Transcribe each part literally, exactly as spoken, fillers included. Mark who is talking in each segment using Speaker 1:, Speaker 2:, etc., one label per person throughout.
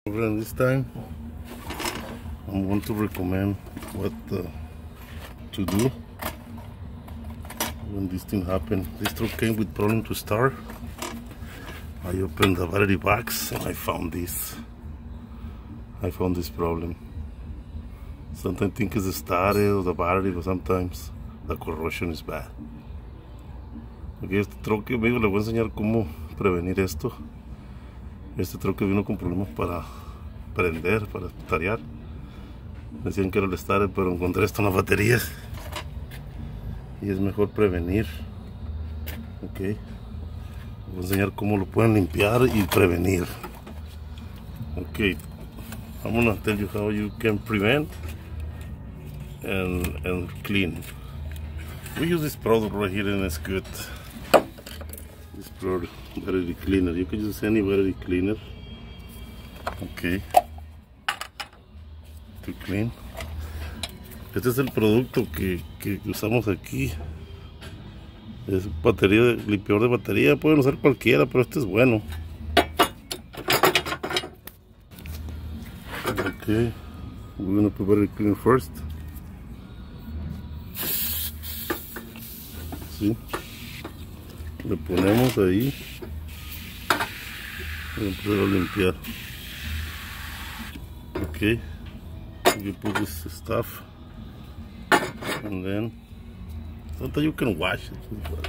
Speaker 1: And this time I'm going to recommend what uh, to do when this thing happened. This truck came with problem to start. I opened the battery box and I found this. I found this problem. Sometimes I think it's the starter or the battery, but sometimes the corrosion is bad. Okay, este troque, amigo, le voy a enseñar cómo prevenir esto. Este troque vino con problemas para prender, para tarear. Decían que era el starter, pero encontré esto en las baterías. Y es mejor prevenir. Ok. Les voy a enseñar cómo lo pueden limpiar y prevenir. Ok. I'm gonna tell you how you can prevent and, and clean. We use this product right here and it's good. This product, battery cleaner. You can use any battery cleaner. Okay. To clean. Este es el producto que, que usamos aquí. Es batería, de, limpiador de batería. Pueden usar cualquiera, pero este es bueno. Okay. We're gonna put battery cleaner first. ¿Sí? Le ponemos ahí y empezar a limpiar. Okay, you put this stuff and then sometimes you can wash it.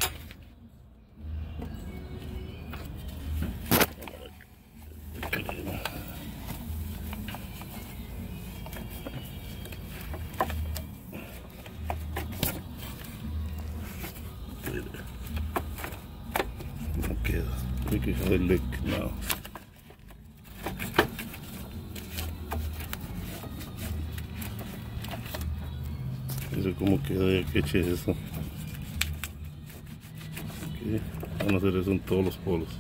Speaker 1: Okay, we can have a look now. Mira cómo queda, que eche eso. Okay. Van a hacer eso en todos los polos.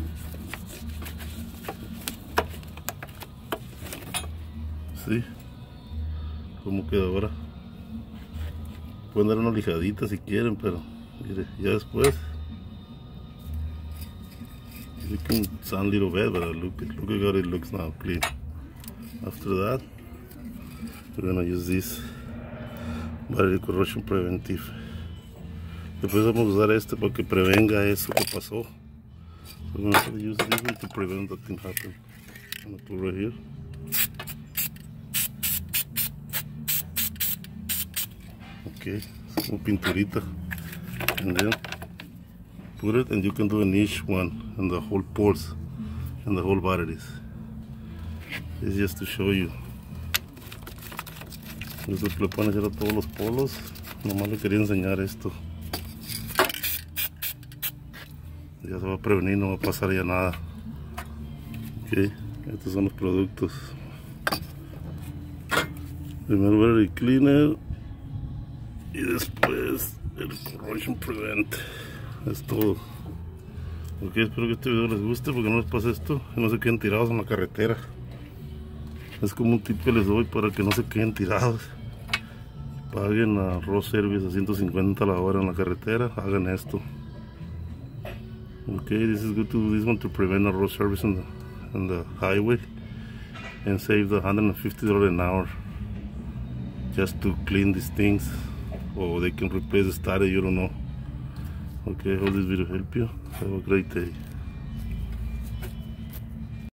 Speaker 1: ¿Sí? ¿Cómo queda ahora? Pueden dar una lijadita si quieren, pero mire, ya después it can sound a little bad, but look, look at how it looks now, clean. After that, we're gonna use this battery corrosion preventive. Después vamos a usar este para que prevenga eso que pasó. So we're gonna use this one to prevent that thing happen. I'm gonna put right here. Okay, es como pinturita. And then put it, and you can do an each one in the whole poles and the whole batteries. It's just to show you. Esto le pueden hacer a todos los polos. Nomás le quería enseñar esto. Ya se va a prevenir, no va a pasar ya nada. Ok, estos son los productos. Primero battery cleaner y después el corrosion prevent. Es todo. Ok, espero que este video les guste, porque no les pase esto y no se queden tirados en la carretera. Es como un tip que les doy para que no se queden tirados. Paguen a Ross Service a ciento cincuenta la hora en la carretera. Hagan esto. Okay, this is good to do this one to prevent a Ross Service on the, on the highway and save the one hundred fifty dollars an hour just to clean these things, or they can replace the starter, you don't know. Okay, I hope this video help you. Have a great day.